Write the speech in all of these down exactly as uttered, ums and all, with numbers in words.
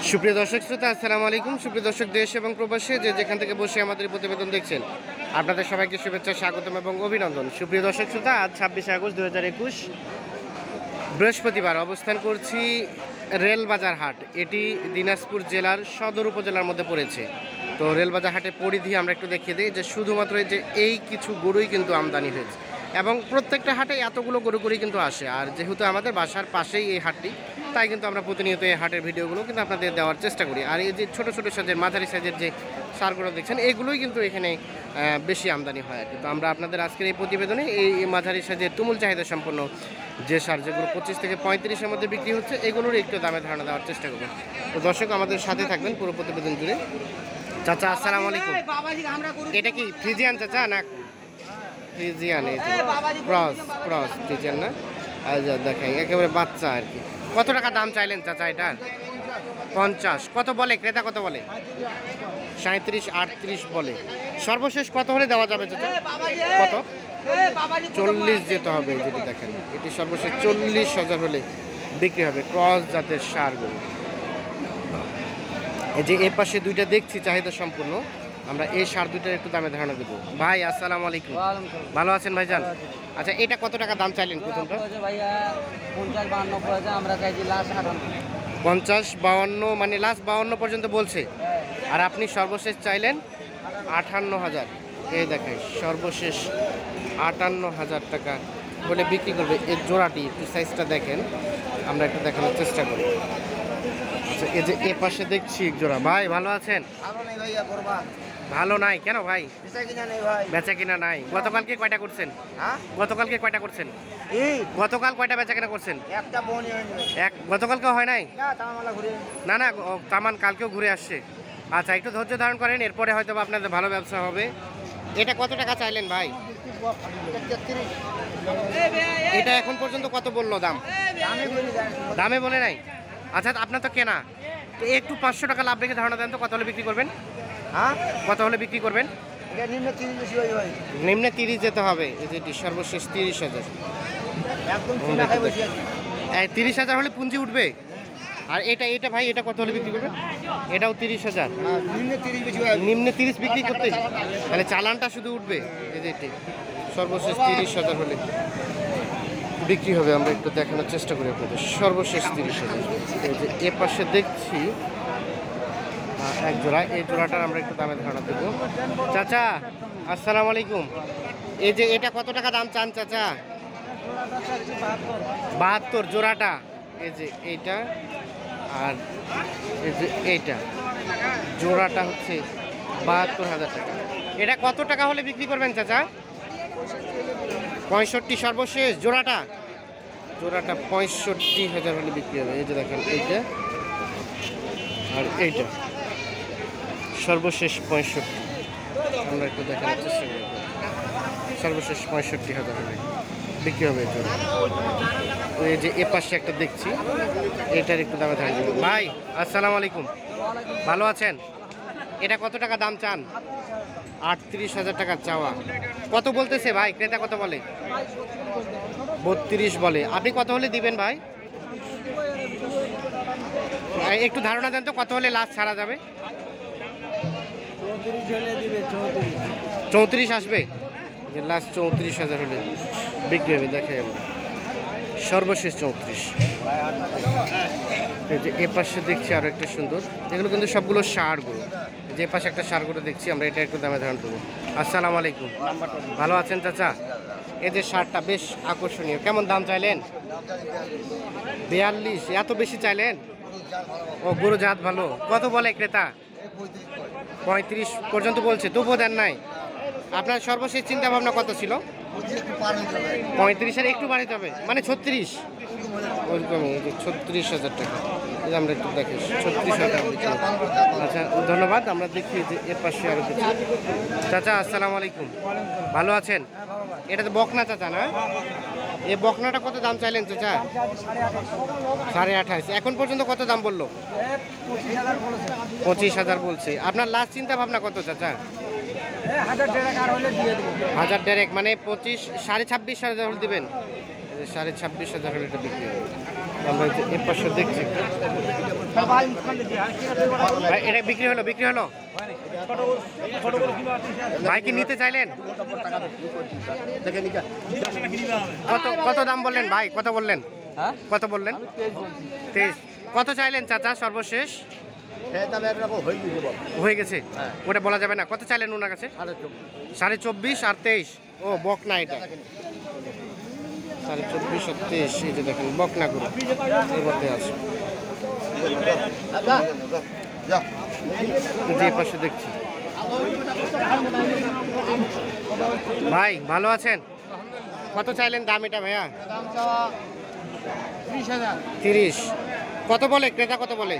সুপ্রিয় দর্শক শ্রোতা, আসসালামু আলাইকুম। সুপ্রিয় দর্শক, দেশ এবং প্রবাসে যে যেখান থেকে বসে আমাদের প্রতিবেদন দেখছেন, আপনাদের সবাইকে শুভেচ্ছা, স্বাগতম এবং অভিনন্দন। সুপ্রিয় দর্শক শ্রোতা, আজ ছাব্বিশে আগস্ট দু হাজার একুশ বৃহস্পতিবার অবস্থান করছি রেলবাজার হাট। এটি দিনাজপুর জেলার সদর উপজেলার মধ্যে পড়েছে। তো রেলবাজার হাটের পরিধি আমরা একটু দেখিয়ে দিই যে শুধুমাত্র যে এই কিছু গরুই কিন্তু আমদানি হয়েছে এবং প্রত্যেকটা হাটে এতগুলো গরু গরুই কিন্তু আসে। আর যেহেতু আমাদের বাসার পাশেই এই হাটটি, তাই কিন্তু আমরা প্রতিনিয়ত এই হাটের ভিডিওগুলো কিন্তু আপনাদের দেওয়ার চেষ্টা করি। আর এই যে ছোটো ছোটো সাইজের, মাঝারি সাইজের যে সারগুলো দেখছেন, এগুলোই কিন্তু এখানে বেশি আমদানি হয়। কিন্তু আমরা আপনাদের আজকের এই প্রতিবেদনে এই মাঝারি সাইজের তুমুল চাহিদা সম্পন্ন যে সার, যেগুলো পঁচিশ থেকে পঁয়ত্রিশের মধ্যে বিক্রি হচ্ছে, এগুলোর একটু দামে ধারণা দেওয়ার চেষ্টা করবো। তো দর্শক, আমাদের সাথে থাকবেন পুরো প্রতিবেদন জুড়ে। চাচা, আসসালামু আলাইকুম। এটা কি ফ্রিজিয়ান চাচা না ফ্রিজিয়ান? এই ক্রস ক্রস ফ্রিজিয়ান না? আচ্ছা, দেখাই একেবারে বাচ্চা আর কি। কত টাকা দাম চাইলেন চাচা এটার? পঞ্চাশ। কত বলে ক্রেতা? কত বলে? সাঁত্রিশ আটত্রিশ বলে। সর্বশেষ কত হলে দেওয়া যাবে চাচা? কত? চল্লিশ যেতে হবে। যেটি দেখেন, এটি সর্বশেষ চল্লিশ হাজার হলে বিক্রি হবে। ক্রস জাতের সারগুলো। এই যে এর পাশে দুইটা দেখছি চাহিদা সম্পূর্ণ, আমরা এই সার দুইটার একটু দামে ধারণা দেবো। ভাই, আসসালামু আলাইকুম। ভালো আছেন ভাইজান? আচ্ছা, এটা কত টাকা দাম চাইলেন প্রথমটা? পঞ্চাশ বাউন্ন, মানে লাস্ট বাউন্ন পর্যন্ত বলছে। আর আপনি সর্বশেষ চাইলেন আটান্ন হাজার। এই দেখাই, সর্বশেষ আটান্ন হাজার টাকা বলে বিক্রি করবে। এর জোড়াটি একটু সাইজটা দেখেন, আমরা একটু দেখানোর চেষ্টা করি। আচ্ছা, এই যে এ পাশে দেখছি এক জোড়া। ভাই, ভালো আছেন? ভালো নাই কেন ভাই? বেচা কিনা নাই। গতকালকে কয়টা করছেন? গতকালকে কয়টা করছেন? গতকাল কয়টা বেচা কিনা করছেন? এক। গতকালকে হয় নাই? না না, তামান কালকেও ঘুরে আসছে। আচ্ছা, একটু ধৈর্য ধারণ করেন, এরপরে হয়তো আপনাদের ভালো ব্যবসা হবে। এটা কত টাকা চাইলেন ভাই? এটা এখন পর্যন্ত কত বললো দাম? দামে বলে নাই? আচ্ছা, আপনার তো কেনা, তো একটু পাঁচশো টাকা লাভ রেখে ধারণা দেন তো কত হলে বিক্রি করবেন? হ্যাঁ, কত হলে বিক্রি করবেন? নিম্নে তিরিশ যেতে হবে। এটি সর্বশেষ তিরিশ হাজার। তিরিশ হাজার হলে পুঁজি উঠবে। আর এটা এটা ভাই, এটা কত হলে বিক্রি করবেন? এটাও তিরিশ হাজার। নিম্নে তিরিশ বিক্রি করতে, তাহলে চালানটা শুধু উঠবে। এই যে এটি সর্বশেষ তিরিশ হাজার হলে বিক্রি হবে। আমরা একটু দেখানোর চেষ্টা করি আপনাদের। সর্বশেষ তিরিশ হাজার। এই যে এ পাশে দেখছি এক জোড়া, এই জোড়াটার আমরা একটু দামে ধারণা দেবো। চাচা, আসসালামু আলাইকুম। এই যে এটা কত টাকা দাম চান চাচা? বাহাত্তর জোড়াটা। এই যে এইটা আর এই যে এইটা জোড়াটা হচ্ছে বাহাত্তর হাজার টাকা। এটা কত টাকা হলে বিক্রি করবেন চাচা? পঁয়ষট্টি সর্বশেষ। জোড়াটা জোড়াটা পঁয়ষট্টি হাজার হলে বিক্রি হবে। এই যে দেখেন, এইটা আর এইটা সর্বশেষ পঁয়ষট্টি। আমরা একটু দেখানোর চেষ্টা করি। সর্বশেষ পঁয়ষট্টি হাজার হলে বিক্রি হবে এই জোড়া। এই যে এ পাশে একটা দেখছি, এটার একটু দামে থাকবে। ভাই, আসসালামু আলাইকুম। ভালো আছেন? এটা কত টাকা দাম চান? আটত্রিশ হাজার টাকা চাওয়া। কত বলতেছে ভাই ক্রেতা? কত বলে? বত্রিশ বলে। আপনি কত হলে দিবেন ভাই? একটু ধারণা দেন তো কত হলে লাস্ট ছাড়া যাবে? চৌত্রিশ আসবে। লাস্ট চৌত্রিশ হাজার হলে বিক্রি হবে। দেখে আমরা সর্বশেষ চৌত্রিশ। এই যে এ পাশে দেখছি আরো একটা সুন্দর, এগুলো কিন্তু সবগুলো সারগুলো। যে পাশে একটা সারগুলো দেখছি আমরা, এটা একটু দামে ধারণ করবো। আসসালামু আলাইকুম। ভালো আছেন চাচা? এই যে সারটা বেশ আকর্ষণীয়, কেমন দাম চাইলেন? বিয়াল্লিশ। এত বেশি চাইলেন? ও, গরু জাত ভালো। কত বলে ক্রেতা? পঁয়ত্রিশ পর্যন্ত বলছে, তবুও দেন নাই। আপনার সর্বশেষ চিন্তা ভাবনা কত ছিল? পঁয়ত্রিশের একটু বাড়িতে হবে, মানে ছত্রিশ। ওইরকমই, ছত্রিশ হাজার টাকা। আমরা একটু দেখি, ছত্রিশ হাজার। আচ্ছা, ধন্যবাদ। আমরা দেখি যে এর পাশে আরো কিছু। চাচা, আসসালামু আলাইকুম। ভালো আছেন? এটা তো বকনা চাচা না? এই বকনাটা কত দাম চাইলেন চাচা? সাড়ে আঠাশ। এখন পর্যন্ত কত দাম বললো? পঁচিশ হাজার বলছে। আপনার লাস্ট চিন্তা ভাবনা কত চাচা? হাজার ডেরেক, মানে পঁচিশ, সাড়ে ছাব্বিশ হাজার হলে দেবেন। সাড়ে ছাব্বিশ হাজার হলে এটা বিক্রি হবে। আমরা এই যে এর পাশে দেখছি ভাই, এটা বিক্রি হলো বিক্রি হলো ভাই কি নিতে চাইলেন? কত কত দাম বললেন ভাই? কত বললেন? কত বললেন? তেইশ। কত চাইলেন চাচা সর্বশেষ? হয়ে গেছে, ওটা বলা যাবে না। কত চাইলেন ওনার কাছে? সাড়ে চব্বিশ আর তেইশ। ও বকনা, এটা সাড়ে চব্বিশ আর তেইশ। এই যে দেখেন বকনা গরু এর মধ্যে আছে। যে পাশে দেখছি ভাই, ভালো আছেন? কত চাইলেন দাম এটা ভাইয়া? তিরিশ। কত বলে ক্রেতা? কত বলে?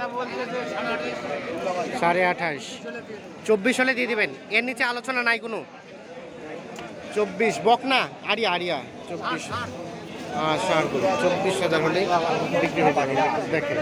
সাড়ে আঠাশ। চব্বিশ হলে দিয়ে দিবেন, এর নিচে আলোচনা নাই কোনো? চব্বিশ বকনা আড়িয়া আড়িয়া চব্বিশ ষাট চব্বিশ হাজার হলে বিক্রি হয়ে যাবে। দেখেন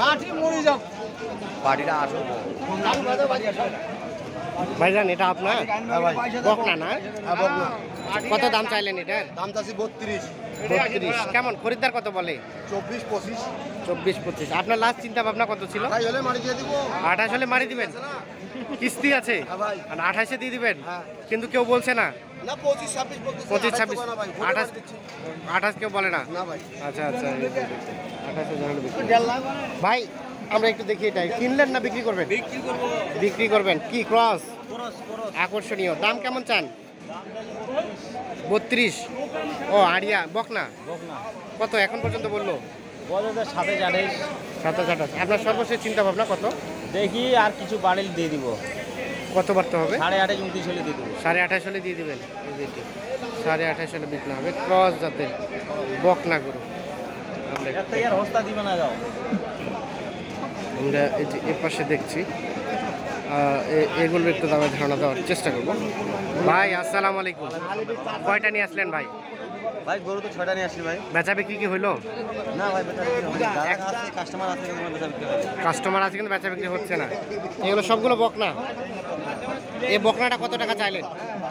ভাইজান, এটা আপনার বকনা না? কত দাম চাইলেন এটার? দাম চাচ্ছি বত্রিশ। বত্রিশ। কেমন খরিদ্দার কত বলে? চব্বিশ পঁচিশ। চব্বিশ পঁচিশ। আপনার লাস্ট চিন্তা ভাবনা কত ছিল? আঠাশ হলে মারি দিবেন? কিস্তি আছে আর আঠাশে দিয়ে দিবেন, কিন্তু কেউ বলছে না পঁচিশ ছাব্বিশ আঠাশ আঠাশ কেউ বলে না। আচ্ছা আচ্ছা, আঠাশ হাজার ভাই। আমরা একটু দেখি, এটাই কিনলেন না বিক্রি করবেন? বিক্রি করবেন। কি ক্রস? আকর্ষণীয়। দাম কেমন চান? বত্রিশ। ও আড়িয়া বকনা। কত এখন পর্যন্ত বললো? সাতাশ আঠাশ। সাতাশ আঠাশ। আপনার সর্বশেষ চিন্তা ভাবনা কত? দেখি আর কিছু বাড়িল দিয়ে দিব। কত বাড়তে হবে? সাড়ে আঠাশ উনত্রিশ হলে দিয়ে দেবো। সাড়ে আঠাশ হলে দিয়ে দেবেন। সাড়ে আঠাশ হলে বিক্রি হবে। ক্রস জাতের বকনা গরু। হস্তা দিবে না যাও। আমরা এই যে এর পাশে দেখছি, এগুলোর একটু দামে ধারণা দেওয়ার চেষ্টা করবো। ভাই আসসালামু আলাইকুম, কয়টা নিয়ে আসলেন ভাই? ভাই গরু তো ছয়টা নিয়ে আসলি ভাই। বেচা বিক্রি কি হইলো? না ভাই, বেচা বিক্রি হয়নি। কাস্টমার আছে কিন্তু বেচা বিক্রি হয়নি। কাস্টমার আছে কিন্তু বেচা বিক্রি হচ্ছে না। এগুলো সবগুলো বকনা। এই বকনাটা কত টাকা চাইলেন?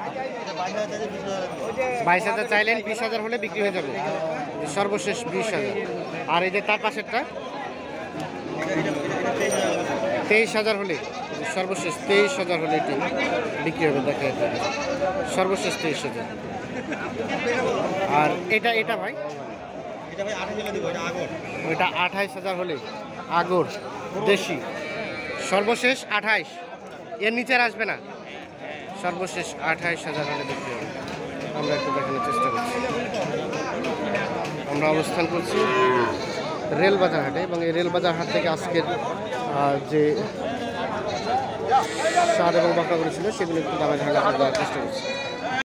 বাইশ হাজার চাইলেন, বিশ হাজার হলে বিক্রি হয়ে যাবে। সর্বশেষ বিশ হাজার। আর এই যে তার পাশেরটা তেইশ হাজার হলে, সর্বশেষ তেইশ হাজার হলে এটি বিক্রি হবে। দেখা যাবে সর্বশেষ তেইশ হাজার। আর এটা এটা ভাই, ওইটা আঠাইশ হাজার হলে আগর দেশি। সর্বশেষ আঠাইশ, এর নিচে আর আসবে না। সর্বশেষ আঠাইশ হাজার হলে বিক্রি হবে। আমরা একটু দেখানোর চেষ্টা করছি। আমরা অবস্থান করছি রেলবাজার হাটে, এবং এই রেলবাজার হাট থেকে আজকের যে সার এবং বকরা করেছিল সেগুলো একটু দামে ধারণা দেওয়ার চেষ্টা করছি।